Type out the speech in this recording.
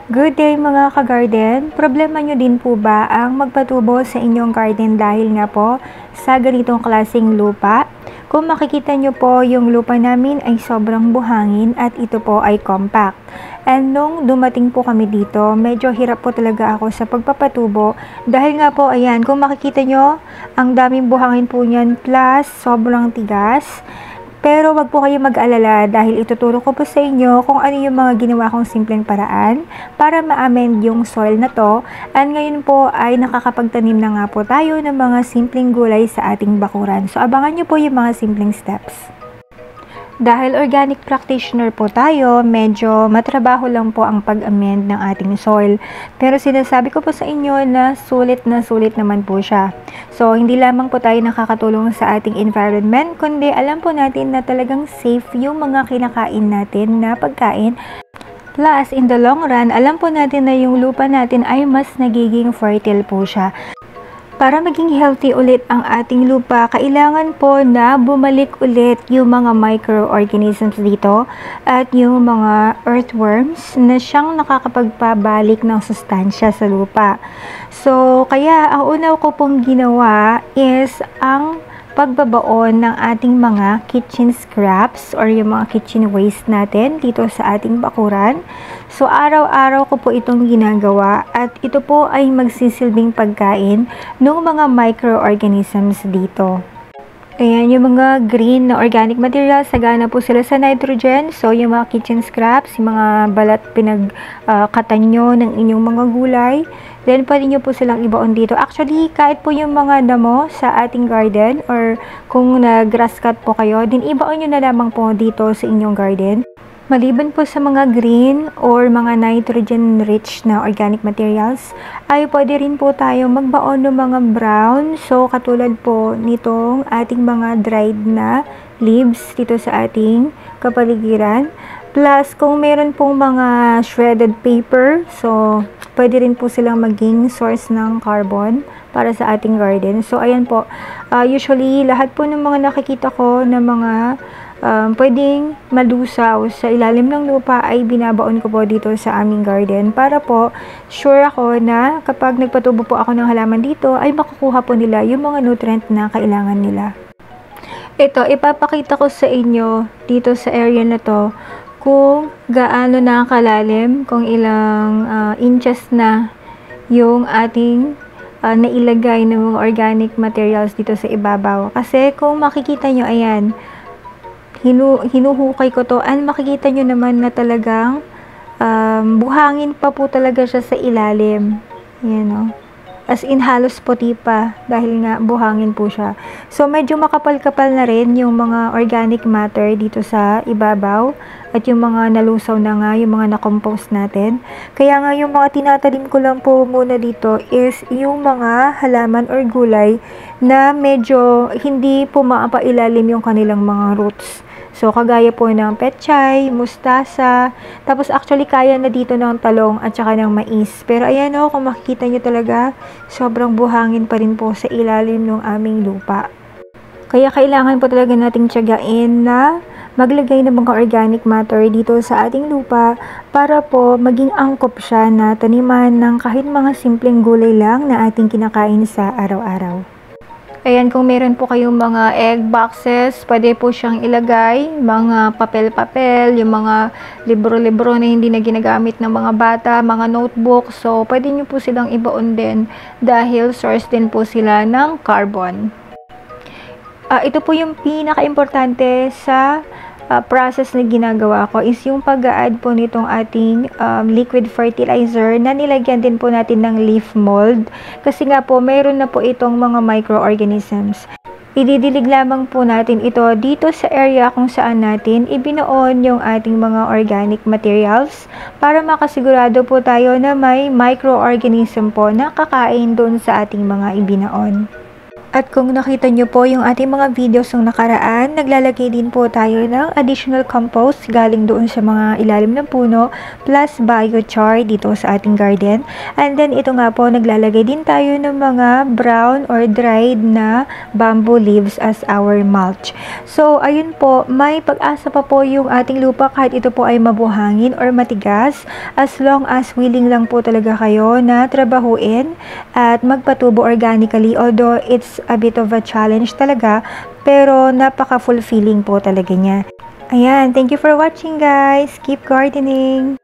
Good day mga ka-garden! Problema nyo din po ba ang magpatubo sa inyong garden dahil nga po sa ganitong klaseng lupa? Kung makikita nyo po, yung lupa namin ay sobrang buhangin at ito po ay compact. And nung dumating po kami dito, medyo hirap po talaga ako sa pagpapatubo dahil nga po, ayan, kung makikita nyo, ang daming buhangin po niyan plus sobrang tigas. Pero wag po kayo mag-alala dahil ituturo ko po sa inyo kung ano yung mga ginawa kong simpleng paraan para ma-amend yung soil na to. At ngayon po ay nakakapagtanim na nga po tayo ng mga simpleng gulay sa ating bakuran. So abangan nyo po yung mga simpleng steps. Dahil organic practitioner po tayo, medyo matrabaho lang po ang pag-amend ng ating soil. Pero sinasabi ko po sa inyo na sulit naman po siya. So, hindi lamang po tayo nakakatulong sa ating environment, kundi alam po natin na talagang safe yung mga kinakain natin na pagkain. Plus, in the long run, alam po natin na yung lupa natin ay mas nagiging fertile po siya. Para maging healthy ulit ang ating lupa, kailangan po na bumalik ulit yung mga microorganisms dito at yung mga earthworms na siyang nakakapagpabalik ng sustansya sa lupa. So, kaya ang una ko pong ginawa is ang pagbabaon ng ating mga kitchen scraps or yung mga kitchen waste natin dito sa ating bakuran. So, araw-araw ko po itong ginagawa at ito po ay magsisilbing pagkain ng mga microorganisms dito. Ayan, yung mga green na organic materials, sagana po sila sa nitrogen. So, yung mga kitchen scraps, yung mga balat pinagkatan nyo ng inyong mga gulay, then pwede nyo po silang ibaon dito. Actually, kahit po yung mga damo sa ating garden or kung nag-grass cut po kayo, din ibaon nyo na lamang po dito sa inyong garden. Maliban po sa mga green or mga nitrogen-rich na organic materials, ay pwede rin po tayo magbaon ng mga brown. So, katulad po nitong ating mga dried na leaves dito sa ating kapaligiran. Plus, kung meron pong mga shredded paper, so, pwede rin po silang maging source ng carbon para sa ating garden. So, ayan po. Usually, lahat po ng mga nakikita ko na mga pwedeng malusaw sa ilalim ng lupa ay binabaon ko po dito sa aming garden para po sure ako na kapag nagpatubo po ako ng halaman dito ay makukuha po nila yung mga nutrient na kailangan nila. Ito, ipapakita ko sa inyo dito sa area na to kung gaano na kalalim, kung ilang inches na yung ating nailagay ng mga organic materials dito sa ibabaw. Kasi kung makikita nyo, ayan, hinuhukay ko to and makikita nyo naman na talagang buhangin pa po talaga siya sa ilalim. Ayan o. As in halos puti pa dahil nga buhangin po siya. So medyo makapal-kapal na rin yung mga organic matter dito sa ibabaw at yung mga nalusaw na nga, yung mga na-compose natin. Kaya nga yung mga tinatanim ko lang po muna dito is yung mga halaman or gulay na medyo hindi po maapailalim yung kanilang mga roots. So, kagaya po ng pechay, mustasa, tapos actually kaya na dito ng talong at saka ng mais. Pero ayan o, kung makikita nyo talaga, sobrang buhangin pa rin po sa ilalim ng aming lupa. Kaya kailangan po talaga nating tiyagain na maglagay ng mga organic matter dito sa ating lupa para po maging angkop siya na taniman ng kahit mga simpleng gulay lang na ating kinakain sa araw-araw. Ayan, kung meron po kayong mga egg boxes, pwede po siyang ilagay, mga papel-papel, yung mga libro-libro na hindi na ginagamit ng mga bata, mga notebook. So, pwede nyo po silang ibaon din dahil source din po sila ng carbon. Ito po yung pinaka-importante sa process na ginagawa ko is yung pag-a-add po nitong ating liquid fertilizer na nilagyan din po natin ng leaf mold kasi nga po mayroon na po itong mga microorganisms. Ididilig lamang po natin ito dito sa area kung saan natin ibinoon yung ating mga organic materials para makasigurado po tayo na may microorganism po na kakain doon sa ating mga ibinoon. At kung nakita nyo po yung ating mga videos ng nakaraan, naglalagay din po tayo ng additional compost galing doon sa mga ilalim ng puno plus biochar dito sa ating garden. And then ito nga po, naglalagay din tayo ng mga brown or dried na bamboo leaves as our mulch. So ayun po, may pag-asa pa po yung ating lupa kahit ito po ay mabuhangin or matigas, as long as willing lang po talaga kayo na trabahuin at magpatubo organically, although it's a bit of a challenge talaga, pero napaka-fulfilling po talaga niya. Ayan, thank you for watching guys. Keep gardening!